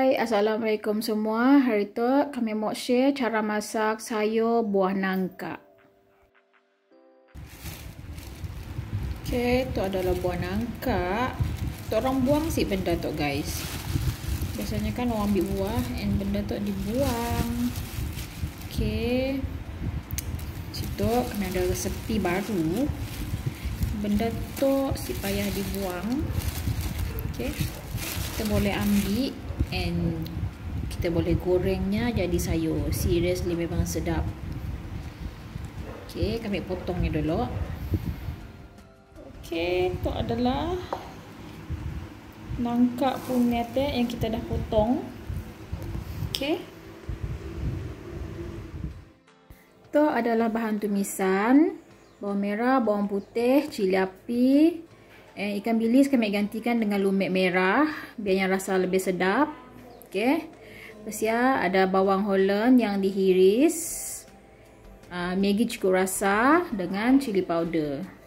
Hai, Assalamualaikum semua. Hari tu kami mau share cara masak sayur buah nangka. Okey, tu adalah buah nangka. Tu orang buang sih benda tu guys. Biasanya kan orang ambil buah and benda tu dibuang. Okey. Situ kami ada resepi baru. Benda tu si payah dibuang. Okey. Kita boleh ambil and kita boleh gorengnya jadi sayur. Seriously memang sedap. Okey, kami potong ni dulu. Okey, tu adalah nangka punete yang kita dah potong. Okey. Tu adalah bahan tumisan. Bawang merah, bawang putih, cili api. Ikan bilis kami gantikan dengan lumet merah biarnya rasa lebih sedap. Okey. Lepas ya ada bawang Holland yang dihiris. Maggi cukup rasa dengan cili powder.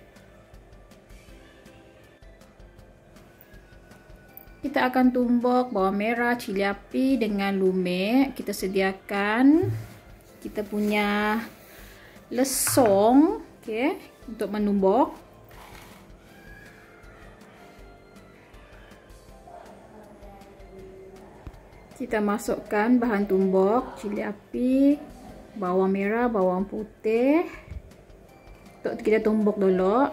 Kita akan tumbuk bawang merah, cili api dengan lumet. Kita sediakan kita punya lesong, okey, untuk menumbuk. Kita masukkan bahan tumbuk, cili api, bawang merah, bawang putih. Untuk kita tumbuk dulu.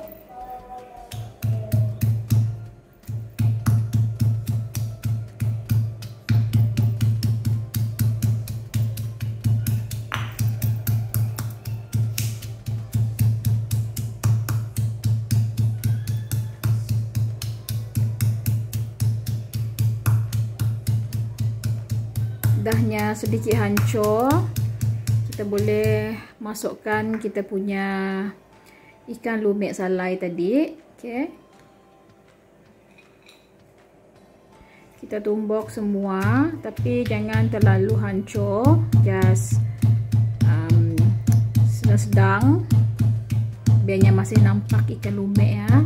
Dahnya sedikit hancur, kita boleh masukkan kita punya ikan lumet salai tadi. Okey. Kita tumbuk semua tapi jangan terlalu hancur, just sedang-sedang biarnya masih nampak ikan lumet ya.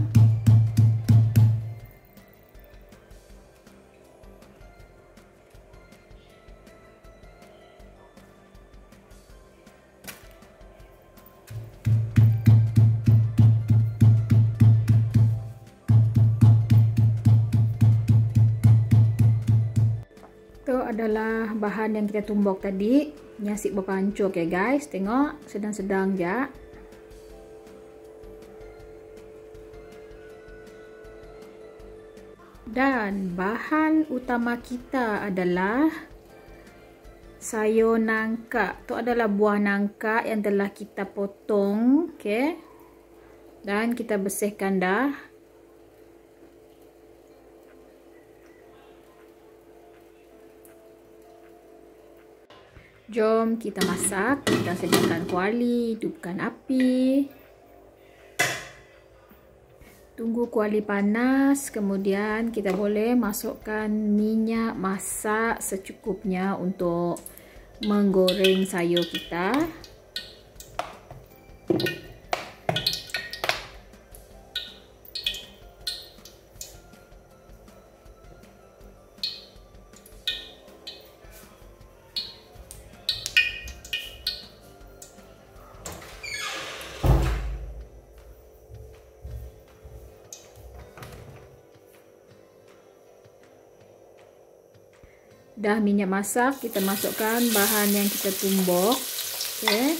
Itu adalah bahan yang kita tumbuk tadi. Ni asyik berpancur ya guys. Tengok sedang-sedang je. Dan bahan utama kita adalah sayur nangka. Itu adalah buah nangka yang telah kita potong, okey. Dan kita bersihkan dah. Jom kita masak. Kita sediakan kuali, hidupkan api. Tunggu kuali panas, kemudian kita boleh masukkan minyak masak secukupnya untuk menggoreng sayur kita. Dah minyak masak, kita masukkan bahan yang kita tumbuk. Okey.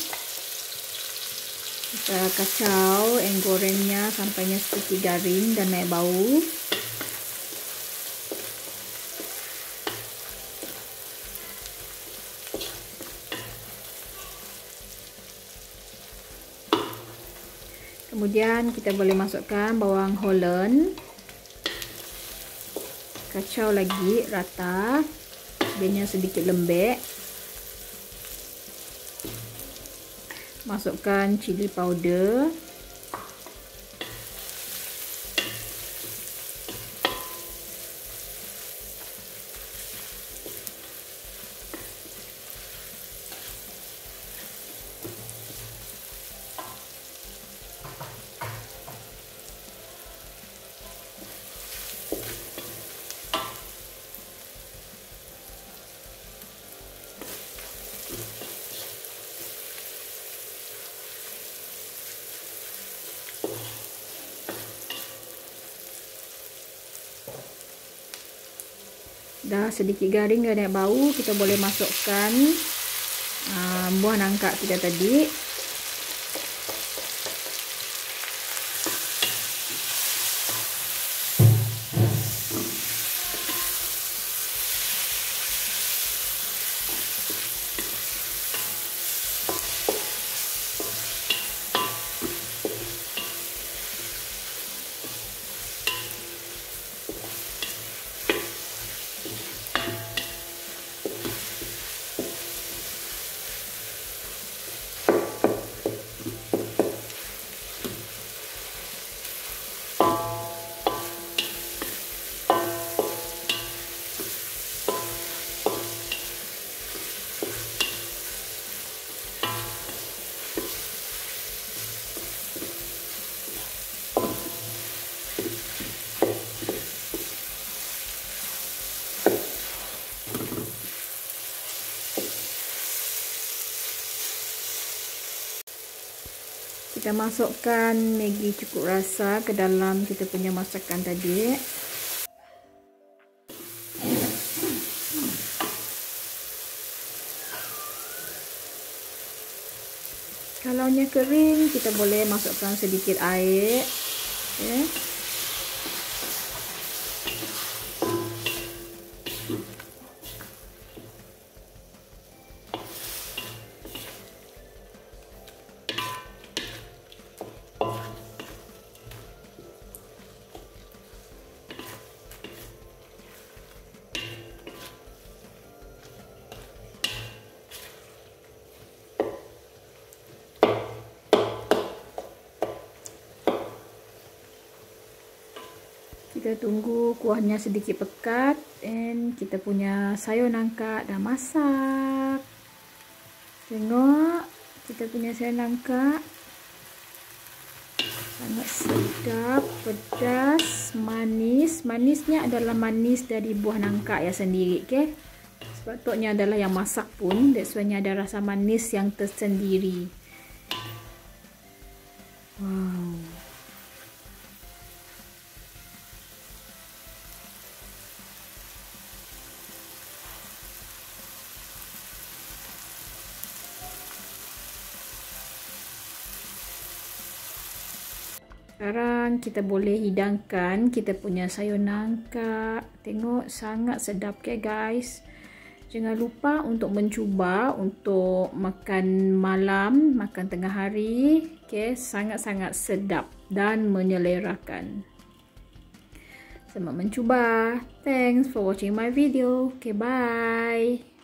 Kita kacau and gorengnya sampainya seperti garing dan naik bau. Kemudian kita boleh masukkan bawang Holland. Kacau lagi rata. Biarnya sedikit lembek. Masukkan cili powder. dah sedikit garing, dah naik bau, kita boleh masukkan buah nangka kita tadi. Kita masukkan Maggi cukup rasa ke dalam kita punya masakan tadi. Kalau nya kering, kita boleh masukkan sedikit air. Okay. Kita tunggu kuahnya sedikit pekat, dan kita punya sayur nangka dah masak. Tengok, kita punya sayur nangka sangat sedap, pedas, manis. Manisnya adalah manis dari buah nangka ya sendiri, okay? Sepatutnya adalah yang masak pun, that's why ada rasa manis yang tersendiri. Wow. Sekarang kita boleh hidangkan kita punya sayur nangka. Tengok, sangat sedap ke guys. Jangan lupa untuk mencuba untuk makan malam, makan tengah hari. Okay, sangat-sangat sedap dan menyelerakan. Selamat mencuba. Thanks for watching my video. Okay, bye.